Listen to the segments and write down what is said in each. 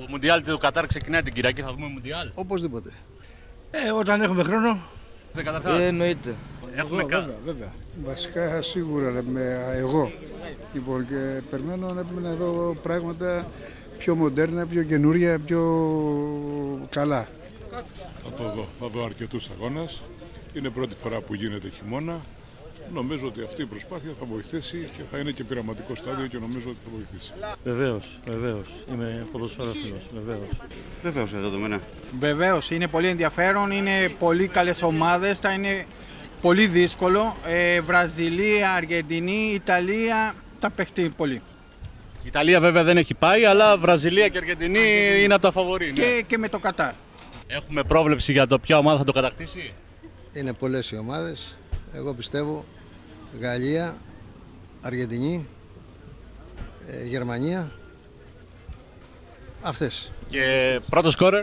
Μουντιάλ του Κατάρ ξεκινάει την Κυριακή, θα δούμε Μουντιάλ. Οπωσδήποτε. Όταν έχουμε χρόνο. Εννοείται. Έχουμε Βέβαια. Βασικά σίγουρα εγώ. Λοιπόν, και περιμένω να δω πράγματα πιο μοντέρνα, πιο καινούρια, πιο καλά. Θα δω αρκετούς αγώνες. Είναι πρώτη φορά που γίνεται χειμώνα. Νομίζω ότι αυτή η προσπάθεια θα βοηθήσει και θα είναι και πειραματικό στάδιο και νομίζω ότι θα βοηθήσει. Βεβαίως. Είμαι ποδοσφαιρόφιλος, Βεβαίως, δεδομένα. Βεβαίως, είναι πολύ ενδιαφέρον, είναι πολύ καλές ομάδες, θα είναι πολύ δύσκολο. Βραζιλία, Αργεντινή, Ιταλία, θα παιχτεί πολύ. Η Ιταλία βέβαια δεν έχει πάει, αλλά Βραζιλία και Αργεντινή είναι από τα φαβορί. Και με το Κατάρ. Έχουμε πρόβλεψη για το ποια ομάδα θα το κατακτήσει. Είναι πολλές οι ομάδες. Εγώ πιστεύω Γαλλία, Αργεντινή, Γερμανία. Αυτές. Και πρώτο σκόρερ.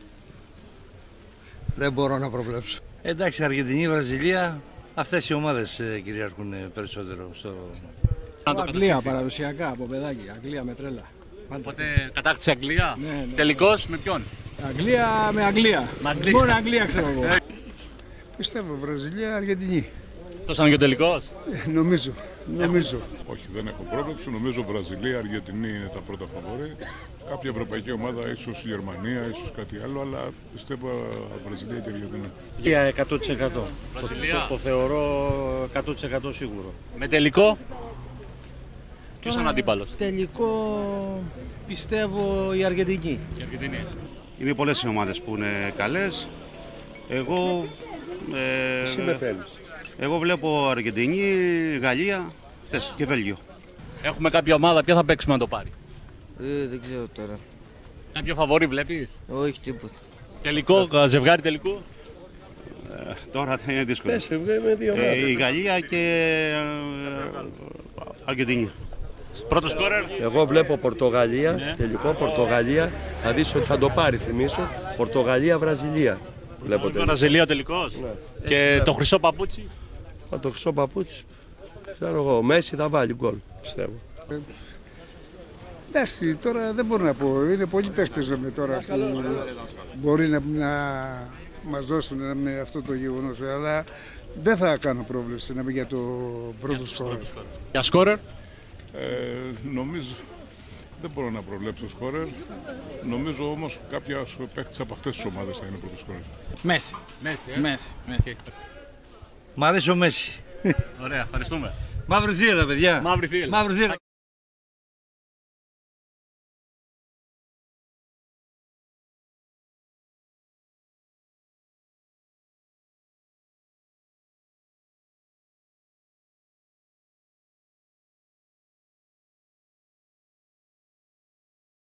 Δεν μπορώ να προβλέψω. Εντάξει, Αργεντινή, Βραζιλία, αυτές οι ομάδες κυριαρχούν περισσότερο στο... Αγγλία παραδοσιακά από παιδάκι, Αγγλία με τρέλα. Οπότε κατάκτησε Αγγλία. Ναι. Τελικώς με ποιον? Αγγλία με Αγγλία. Μόνο Αγγλία ξέρω εγώ. Πιστεύω Βραζιλία, Αργεντινή. Αυτό ήταν και ο τελικός. Νομίζω. Όχι, δεν έχω πρόβλεψη. Νομίζω Βραζιλία, Αργεντινή είναι τα πρώτα φαβορί. Κάποια ευρωπαϊκή ομάδα, ίσως η Γερμανία, ίσως κάτι άλλο, αλλά πιστεύω Βραζιλία και Αργεντινή. 100%. Το θεωρώ 100% σίγουρο. Με τελικό. Ποιος είναι ο αντίπαλος? Τελικό πιστεύω η Αργεντινή. Η Αργεντινή. Είναι πολλές οι ομάδες που είναι καλές. Εγώ βλέπω Αργεντινή, Γαλλία, αυτές και Βέλγιο. Έχουμε κάποια ομάδα, ποια θα παίξουμε να το πάρει? Δεν ξέρω τώρα. Κάποιο φαβορί βλέπεις? Όχι τίποτα. Τελικό, ζευγάρι τελικού. Τώρα θα είναι δύσκολο. Η Γαλλία και Αργεντινή. Πρώτο σκόρερ. Εγώ βλέπω Πορτογαλία, τελικό Πορτογαλία. Θα δεις ότι θα το πάρει, θυμίσω. Πορτογαλία-Βραζιλία. Βραζιλία τελικός. Και το χρυσό παπούτσι. Το χρυσό παπούτσι. Ξέρω εγώ, ο Μέση θα βάλει γκολ, πιστεύω. Εντάξει, τώρα δεν μπορώ να πω. Είναι πολλοί παίχτες τώρα που μπορεί να μας δώσουν με αυτό το γεγονός. Αλλά δεν θα κάνω πρόβλεψη να μην για το πρώτο σκόρερ. Για σκόρερ. Νομίζω δεν μπορώ να προβλέψω σκόρερ. Νομίζω όμως κάποια παίχτες από αυτές τις ομάδες θα είναι πρώτο σκόρερ. Μέση. Μέση. Μ' αρέσει ο Μέση. Ωραία, ευχαριστούμε. Μαύρη θύελα, παιδιά. Μαύρη θύελα.